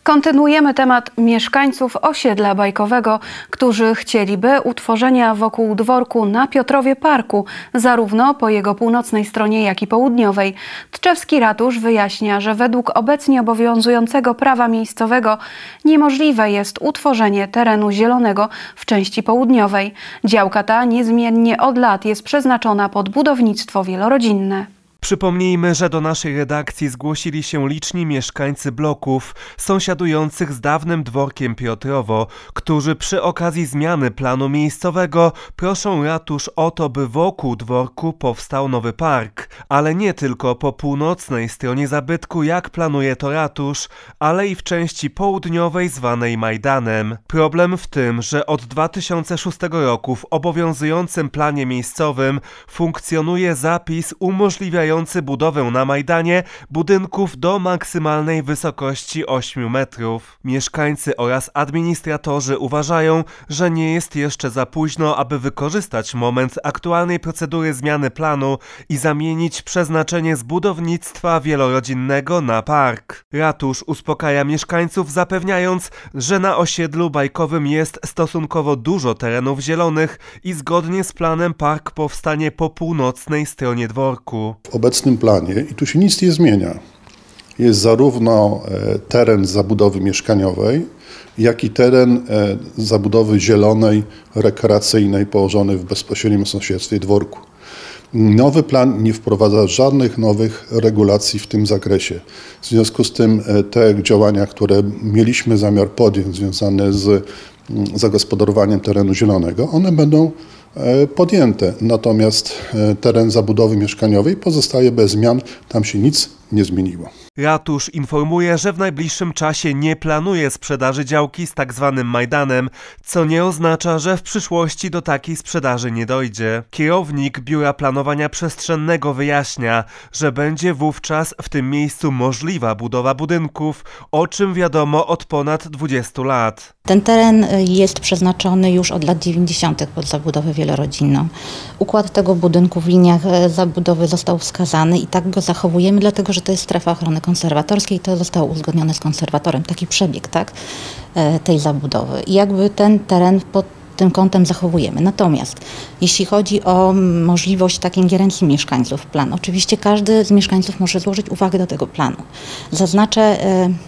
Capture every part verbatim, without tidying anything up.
Kontynuujemy temat mieszkańców osiedla bajkowego, którzy chcieliby utworzenia wokół dworku na Piotrowie Parku, zarówno po jego północnej stronie, jak i południowej. Tczewski ratusz wyjaśnia, że według obecnie obowiązującego prawa miejscowego niemożliwe jest utworzenie terenu zielonego w części południowej. Działka ta niezmiennie od lat jest przeznaczona pod budownictwo wielorodzinne. Przypomnijmy, że do naszej redakcji zgłosili się liczni mieszkańcy bloków sąsiadujących z dawnym dworkiem Piotrowo, którzy przy okazji zmiany planu miejscowego proszą ratusz o to, by wokół dworku powstał nowy park. Ale nie tylko po północnej stronie zabytku, jak planuje to ratusz, ale i w części południowej zwanej Majdanem. Problem w tym, że od dwa tysiące szóstego roku w obowiązującym planie miejscowym funkcjonuje zapis umożliwiający budowę na Majdanie budynków do maksymalnej wysokości ośmiu metrów. Mieszkańcy oraz administratorzy uważają, że nie jest jeszcze za późno, aby wykorzystać moment aktualnej procedury zmiany planu i zamienić przeznaczenie z budownictwa wielorodzinnego na park. Ratusz uspokaja mieszkańców, zapewniając, że na osiedlu bajkowym jest stosunkowo dużo terenów zielonych i zgodnie z planem park powstanie po północnej stronie dworku. W obecnym planie, i tu się nic nie zmienia, jest zarówno teren zabudowy mieszkaniowej, jak i teren zabudowy zielonej, rekreacyjnej położony w bezpośrednim sąsiedztwie dworku. Nowy plan nie wprowadza żadnych nowych regulacji w tym zakresie. W związku z tym te działania, które mieliśmy zamiar podjąć związane z zagospodarowaniem terenu zielonego, one będą podjęte. Natomiast teren zabudowy mieszkaniowej pozostaje bez zmian, tam się nic nie zmieniło. Ratusz informuje, że w najbliższym czasie nie planuje sprzedaży działki z tak zwanym Majdanem, co nie oznacza, że w przyszłości do takiej sprzedaży nie dojdzie. Kierownik Biura Planowania Przestrzennego wyjaśnia, że będzie wówczas w tym miejscu możliwa budowa budynków, o czym wiadomo od ponad dwudziestu lat. Ten teren jest przeznaczony już od lat dziewięćdziesiątych pod zabudowę wielorodzinną. Układ tego budynku w liniach zabudowy został wskazany i tak go zachowujemy, dlatego że to jest strefa ochrony konserwatorskiej, to zostało uzgodnione z konserwatorem, taki przebieg, tak, tej zabudowy. I jakby ten teren pod tym kątem zachowujemy. Natomiast jeśli chodzi o możliwość takiej ingerencji mieszkańców w plan, oczywiście każdy z mieszkańców może złożyć uwagę do tego planu. Zaznaczę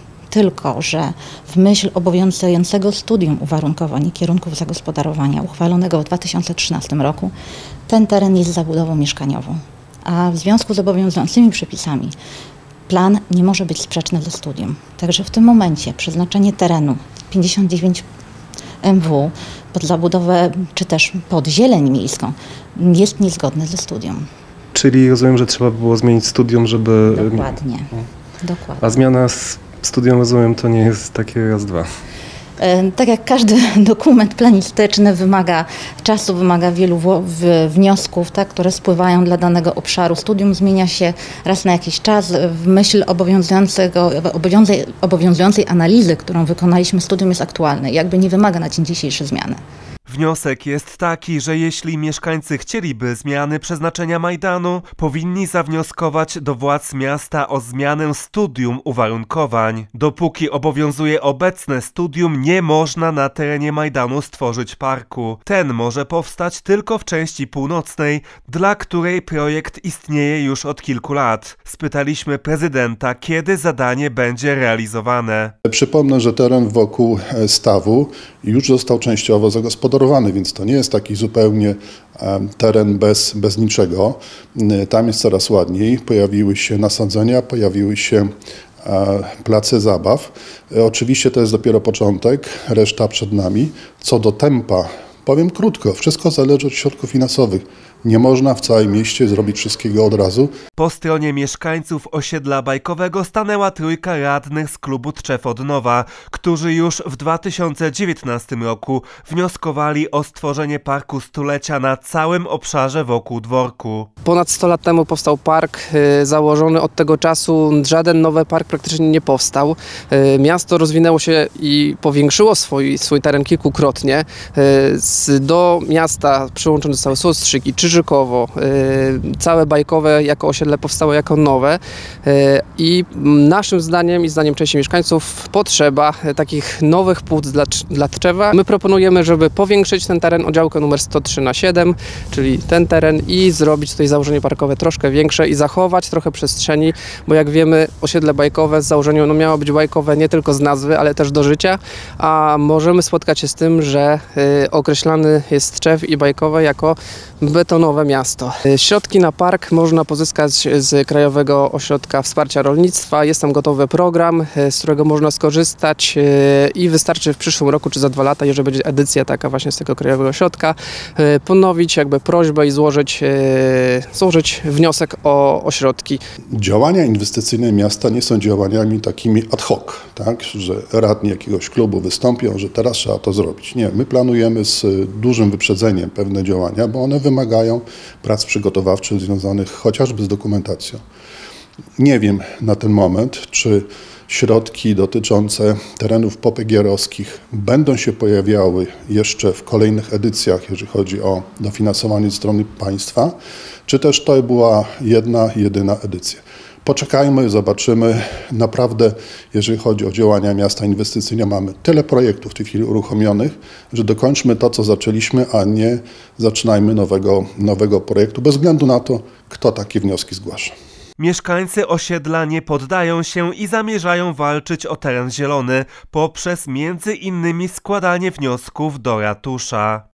tylko, że w myśl obowiązującego studium uwarunkowań i kierunków zagospodarowania uchwalonego w dwa tysiące trzynastym roku ten teren jest zabudową mieszkaniową, a w związku z obowiązującymi przepisami plan nie może być sprzeczny ze studium. Także w tym momencie przeznaczenie terenu pięćdziesiąt dziewięć M W pod zabudowę czy też pod zieleń miejską jest niezgodne ze studium. Czyli rozumiem, że trzeba było zmienić studium, żeby... Dokładnie. Dokładnie. A zmiana z studium, rozumiem, to nie jest takie raz, dwa. Tak jak każdy dokument planistyczny wymaga czasu, wymaga wielu wniosków, tak, które spływają dla danego obszaru. Studium zmienia się raz na jakiś czas. W myśl obowiązującego, obowiązującej analizy, którą wykonaliśmy, studium jest aktualne i jakby nie wymaga na dzień dzisiejszy zmiany. Wniosek jest taki, że jeśli mieszkańcy chcieliby zmiany przeznaczenia Majdanu, powinni zawnioskować do władz miasta o zmianę studium uwarunkowań. Dopóki obowiązuje obecne studium, nie można na terenie Majdanu stworzyć parku. Ten może powstać tylko w części północnej, dla której projekt istnieje już od kilku lat. Spytaliśmy prezydenta, kiedy zadanie będzie realizowane. Przypomnę, że teren wokół stawu już został częściowo zagospodarowany, więc to nie jest taki zupełnie teren bez, bez niczego. Tam jest coraz ładniej, pojawiły się nasadzenia, pojawiły się place zabaw. Oczywiście to jest dopiero początek, reszta przed nami. Co do tempa, powiem krótko, wszystko zależy od środków finansowych. Nie można w całym mieście zrobić wszystkiego od razu. Po stronie mieszkańców osiedla bajkowego stanęła trójka radnych z klubu Tczew od Nowa, którzy już w dwa tysiące dziewiętnastym roku wnioskowali o stworzenie parku stulecia na całym obszarze wokół dworku. Ponad sto lat temu powstał park y, założony. Od tego czasu żaden nowy park praktycznie nie powstał. Y, miasto rozwinęło się i powiększyło swój, swój teren kilkukrotnie. Y, z, do miasta przyłączone zostały Ostrzyk i Czyż Krzyżykowo, całe Bajkowe jako osiedle powstało jako nowe i naszym zdaniem i zdaniem części mieszkańców potrzeba takich nowych płuc dla, dla Tczewa. My proponujemy, żeby powiększyć ten teren o działkę numer sto trzy na siedem, czyli ten teren i zrobić tutaj założenie parkowe troszkę większe i zachować trochę przestrzeni, bo jak wiemy osiedle Bajkowe z założenia no, miało być bajkowe nie tylko z nazwy, ale też do życia, a możemy spotkać się z tym, że y, określany jest Tczew i Bajkowe jako betonowe miasto. Y, środki na park można pozyskać z Krajowego Ośrodka Wsparcia Rolnictwa. Jest tam gotowy program, y, z którego można skorzystać y, i wystarczy w przyszłym roku czy za dwa lata, jeżeli będzie edycja taka właśnie z tego Krajowego Ośrodka, y, ponowić jakby prośbę i złożyć, y, złożyć wniosek o, o środki. Działania inwestycyjne miasta nie są działaniami takimi ad hoc, tak, że radni jakiegoś klubu wystąpią, że teraz trzeba to zrobić. Nie, my planujemy z dużym wyprzedzeniem pewne działania, bo one wymagają prac przygotowawczych związanych chociażby z dokumentacją. Nie wiem na ten moment, czy środki dotyczące terenów popegierowskich będą się pojawiały jeszcze w kolejnych edycjach, jeżeli chodzi o dofinansowanie ze strony państwa, czy też to była jedna, jedyna edycja. Poczekajmy, zobaczymy. Naprawdę, jeżeli chodzi o działania miasta inwestycyjne, mamy tyle projektów w tej chwili uruchomionych, że dokończmy to, co zaczęliśmy, a nie zaczynajmy nowego, nowego projektu, bez względu na to, kto takie wnioski zgłasza. Mieszkańcy osiedla nie poddają się i zamierzają walczyć o teren zielony poprzez między innymi składanie wniosków do ratusza.